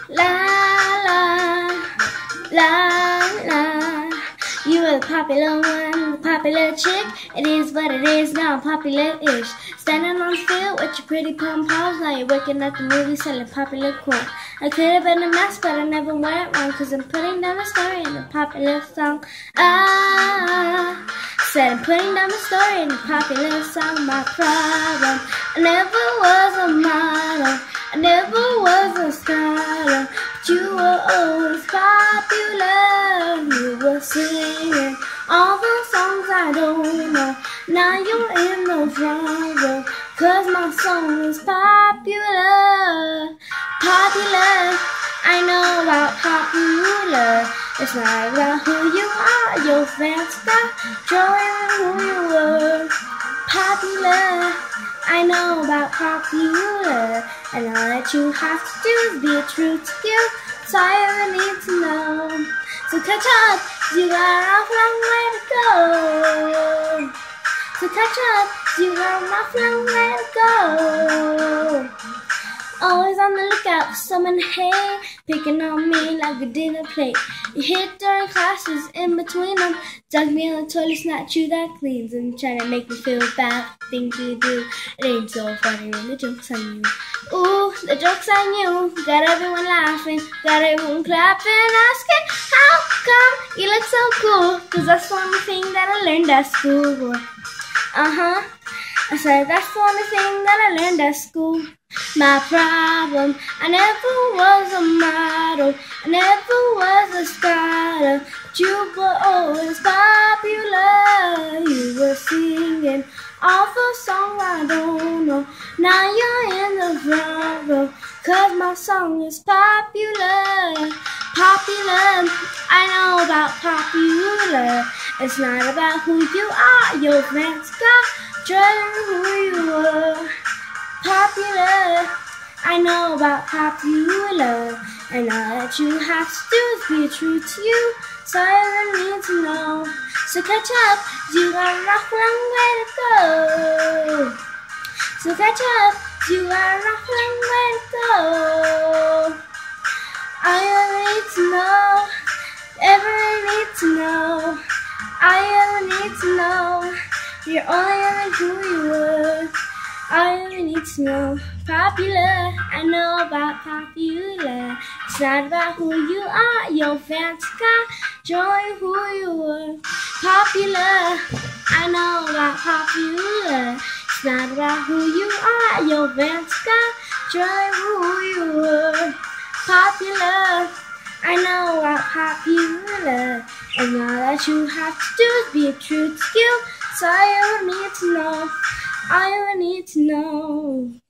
La la, la la. You were the popular one, the popular chick. It is what it is now, popular-ish. Standing on the field with your pretty pom-poms. Now you're working at the movie selling popular corn. I could have been a mess, but I never went wrong, 'cause I'm putting down a story in a popular song. Said I'm putting down the story in a popular song. My problem, I never was a model, I never was a scholar, but you were always popular. You were singing all the songs I don't know. Now you're in the front row, 'cause my song is popular. Popular, I know about popular. It's not about who you are, your fans got joy in who you were. Popular, I know about popular. And all that you have to do is be true to you. So I ever need to know. So catch up, you got an awful long way to go. So catch up, you got an awful long way to go. Always on the lookout for someone to hate, picking on me like a dinner plate. You hit during classes, in between them, dug me on the toilet, it's not you that cleans them, trying to make me feel bad for things you do. It ain't so funny when the joke's on you. Ooh, the joke's on you, got everyone laughing, got everyone clapping, asking how come you look so cool, 'cause that's the only thing that I learned at school. I said that's the only thing that I learned at school. My problem, I never was a model, I never was a scholar, but you were always popular. You were singing all the songs I don't know. Now you're in the front row, 'cause my song is popular. Popular, I know about popular. It's not about who you are, your fans got joy in who you were. Popular, I know about popular. And all that you have to do is be true to you. So I really need to know. So catch up, you got an awful long way to go. So catch up, you got an awful long way to go. I ever need to know, ever need to know. I ever need to know, you're only ever who you were. I ever need to know. Popular, I know about popular. It's not about who you are, your fans got joy who you were. Popular, I know about popular. It's not about who you are, your fans got joy who you were. Popular, I know about popular. And all that you have to do is be true to you. So I ever need to know, I ever need to know.